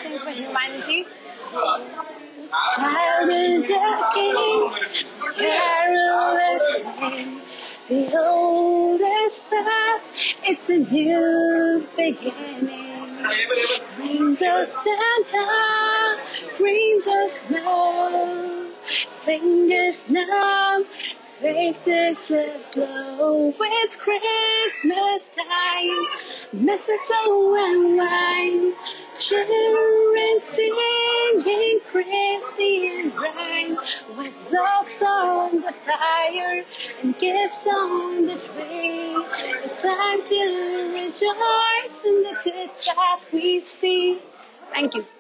blessing for humanity. Child is a king, carolers sing. Behold his path, it's a new beginning. Dreams of Santa, dreams of snow, fingers numb, faces aglow. It's Christmas time, mistletoe and wine, children singing Christian rhyme, with logs on the fire and gifts on the tree. It's time to rejoice in the good that we see. Thank you.